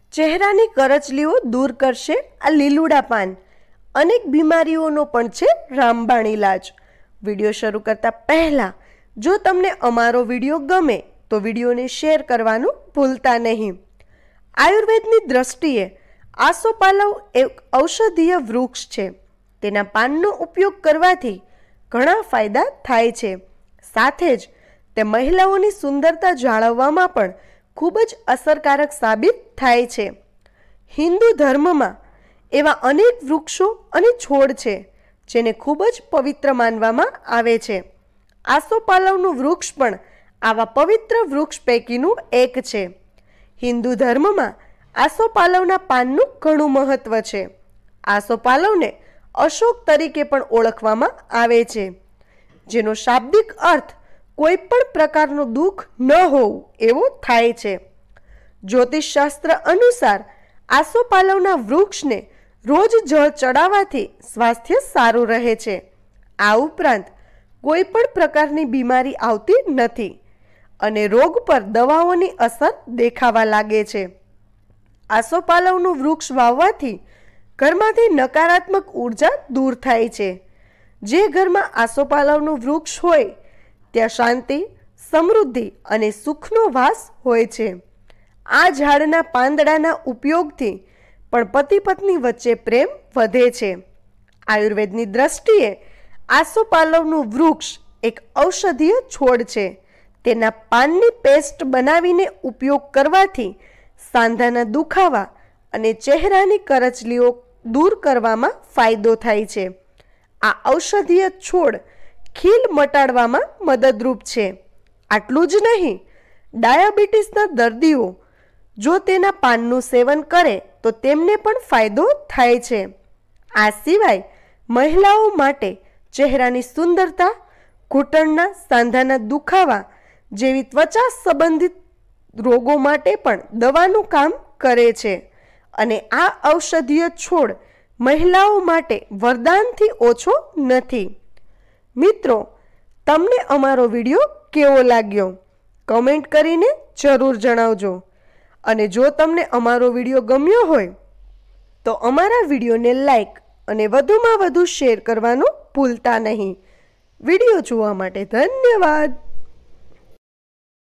ચહેરાની કરચલીઓ દૂર કરશે આ લીલુડા પાન. અનેક બીમારીઓનો પણ છે રામબાણ ઇલાજ. વિડીયો શરૂ કરતા પહેલાં જો તમને અમારો વિડીયો ગમે તો વિડીયોને શેર કરવાનું ભૂલતા નહીં. આયુર્વેદની દ્રષ્ટિએ આસોપાલવ એક ઔષધીય વૃક્ષ છે. તેના પાનનો ઉપયોગ કરવાથી ઘણા ફાયદા થાય છે. સાથે જ તે મહિલાઓની સુંદરતા જાળવવામાં પણ ખૂબ જ અસરકારક સાબિત થાય છે. હિન્દુ ધર્મમાં એવા અનેક વૃક્ષો અને છોડ છે જેને ખૂબ જ પવિત્ર માનવામાં આવે છે. આસોપાલવનું વૃક્ષ પણ આવા પવિત્ર વૃક્ષ પૈકીનું એક છે. હિન્દુ ધર્મમાં આસોપાલવના પાનનું ઘણું મહત્વ છે. આસોપાલવને અશોક તરીકે પણ ઓળખવામાં આવે છે, જેનો શાબ્દિક અર્થ કોઈ પણ પ્રકારનું દુઃખ ન હોવું એવો થાય છે. જ્યોતિષશાસ્ત્ર અનુસાર આસોપાલવના વૃક્ષને રોજ જળ ચડાવવાથી સ્વાસ્થ્ય સારું રહે છે. આ ઉપરાંત કોઈ પણ પ્રકારની બીમારી આવતી નથી અને રોગ પર દવાઓની અસર દેખાવા લાગે છે. આસોપાલવનું વૃક્ષ વાવવાથી ઘરમાંથી નકારાત્મક ઉર્જા દૂર થાય છે. જે ઘરમાં આસોપાલવનું વૃક્ષ હોય ત્યાં શાંતિ, સમૃદ્ધિ અને સુખનો વાસ હોય છે. આ ઝાડના પાંદડાના ઉપયોગથી પણ પતિ પત્ની વચ્ચે પ્રેમ વધે છે. આયુર્વેદની દ્રષ્ટિએ આસોપાલવનું વૃક્ષ એક ઔષધીય છોડ છે. તેના પાનની પેસ્ટ બનાવીને ઉપયોગ કરવાથી સાંધાના દુખાવા અને ચહેરાની કરચલીઓ દૂર કરવામાં ફાયદો થાય છે. આ ઔષધીય છોડ ખીલ મટાડવામાં મદદરૂપ છે. આટલું જ નહીં, ડાયાબિટીસના દર્દીઓ જો તેના પાનનું સેવન કરે તો તેમને પણ ફાયદો થાય છે. આ સિવાય મહિલાઓ માટે ચહેરાની સુંદરતા, ઘૂંટણના સાંધાના દુખાવા જેવી ત્વચા સંબંધિત રોગો માટે પણ દવાનું કામ કરે છે. અને આ ઔષધીય છોડ મહિલાઓ માટે વરદાનથી ઓછો નથી. મિત્રો, તમને અમારો વિડીયો કેવો લાગ્યો? કમેન્ટ કરીને જરૂર જણાવજો. અને જો તમને અમારો વિડીયો ગમ્યો હોય તો અમારા વિડીયોને લાઈક અને વધુમાં વધુ શેર કરવાનું ભૂલતા નહીં. વિડીયો જોવા માટે ધન્યવાદ.